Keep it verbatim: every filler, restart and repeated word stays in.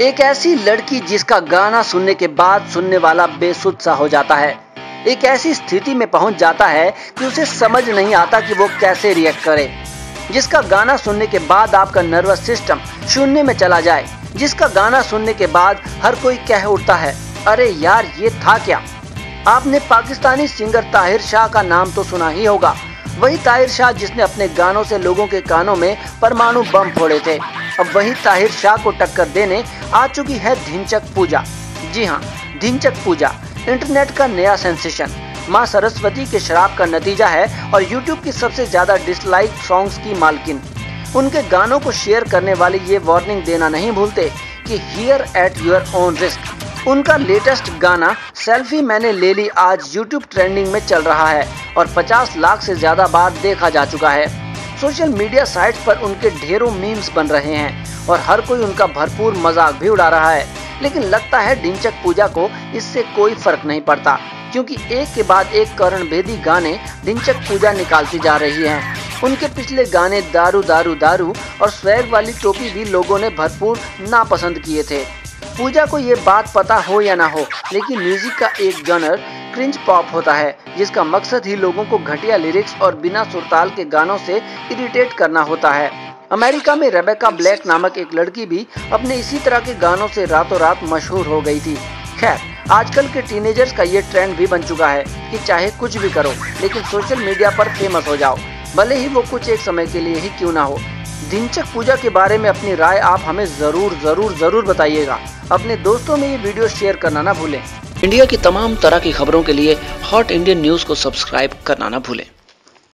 एक ऐसी लड़की जिसका गाना सुनने के बाद सुनने वाला बेसुध सा हो जाता है, एक ऐसी स्थिति में पहुंच जाता है कि उसे समझ नहीं आता कि वो कैसे रिएक्ट करे, जिसका गाना सुनने के बाद आपका नर्वस सिस्टम शून्य में चला जाए, जिसका गाना सुनने के बाद हर कोई कह उठता है, अरे यार ये था क्या। आपने पाकिस्तानी सिंगर ताहिर शाह का नाम तो सुना ही होगा। वही ताहिर शाह जिसने अपने गानों से लोगों के कानों में परमाणु बम फोड़े थे। अब वही ताहिर शाह को टक्कर देने आ चुकी है ढिंचैक पूजा। जी हाँ, ढिंचैक पूजा इंटरनेट का नया सेंसेशन, माँ सरस्वती के श्राप का नतीजा है और यूट्यूब की सबसे ज्यादा डिसलाइक सॉन्ग्स की मालकिन। उनके गानों को शेयर करने वाले ये वार्निंग देना नहीं भूलते कि here at your own risk. उनका लेटेस्ट गाना सेल्फी मैंने ले ली आज यूट्यूब ट्रेंडिंग में चल रहा है और पचास लाख से ज्यादा बार देखा जा चुका है। सोशल मीडिया साइट्स पर उनके ढेरों मीम्स बन रहे हैं और हर कोई उनका भरपूर मजाक भी उड़ा रहा है। लेकिन लगता है ढिंचैक पूजा को इससे कोई फर्क नहीं पड़ता, क्योंकि एक के बाद एक करण भेदी गाने ढिंचैक पूजा निकालती जा रही है। उनके पिछले गाने दारू दारू दारू और स्वैग वाली टोपी भी लोगों ने भरपूर नापसंद किए थे। पूजा को ये बात पता हो या ना हो, लेकिन म्यूजिक का एक जॉनर क्रिंज पॉप होता है, जिसका मकसद ही लोगों को घटिया लिरिक्स और बिना सुरताल के गानों से इरिटेट करना होता है। अमेरिका में रेबेका ब्लैक नामक एक लड़की भी अपने इसी तरह के गानों से रातों रात मशहूर हो गई थी। खैर, आजकल के टीनेजर्स का ये ट्रेंड भी बन चुका है कि चाहे कुछ भी करो, लेकिन सोशल मीडिया पर फेमस हो जाओ, भले ही वो कुछ एक समय के लिए ही क्यों ना हो। ढिंचैक पूजा के बारे में अपनी राय आप हमें जरूर जरूर जरूर बताइएगा। अपने दोस्तों में ये वीडियो शेयर करना ना भूलें। इंडिया की तमाम तरह की खबरों के लिए हॉट इंडियन न्यूज को सब्सक्राइब करना ना भूलें।